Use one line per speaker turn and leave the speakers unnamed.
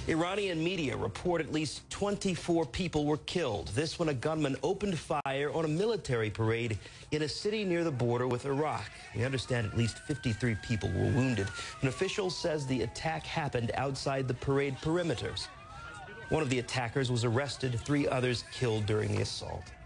Iranian media report at least 24 people were killed. This when a gunman opened fire on a military parade in a city near the border with Iraq. We understand at least 53 people were wounded. An official says the attack happened outside the parade perimeters. One of the attackers was arrested, 3 others killed during the assault.